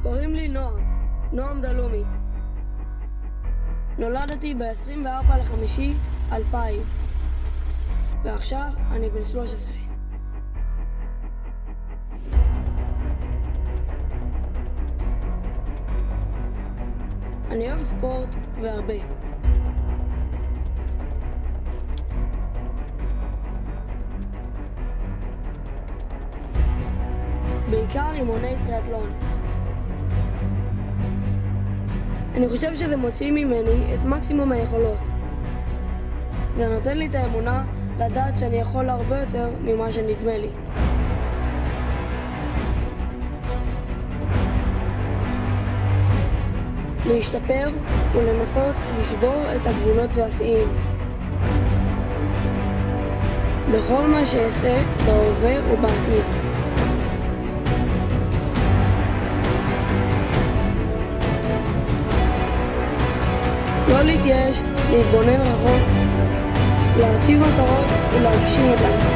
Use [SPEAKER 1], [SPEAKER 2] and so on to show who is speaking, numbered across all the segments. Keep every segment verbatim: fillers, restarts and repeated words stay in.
[SPEAKER 1] קוראים לי נועם, נועם דלומי. נולדתי ב-עשרים וארבעה לחמישי אלפיים, ועכשיו אני בן שלוש עשרה. אני אוהב ספורט והרבה. בעיקר אימוני טריאטלון. אני חושב שזה מוציא ממני את מקסימום היכולות. זה נותן לי את האמונה לדעת שאני יכול הרבה יותר ממה שנדמה לי. להשתפר ולנסות לשבור את הגבולות והשיאים. בכל מה שאעשה בהווה ובעתיד. לא להתייאש, להתבונן רחוק, להציב מטרות ולהגשים אותן.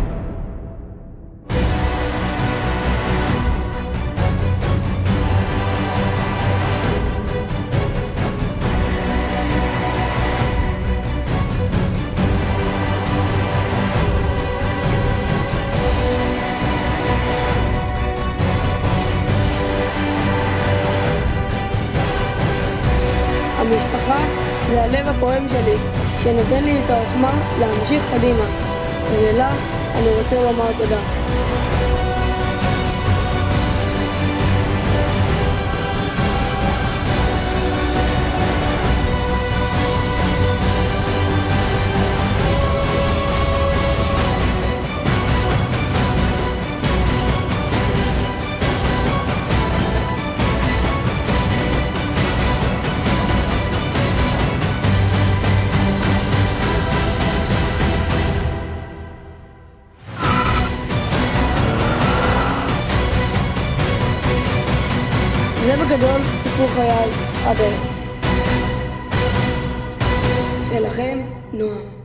[SPEAKER 1] המשפחה זה הלב הפועם שלי, שנותן לי את העוצמה להמשיך קדימה, ולה אני רוצה לומר תודה. זה בגדול סיפור חיי עד היום. שלכם, נועם.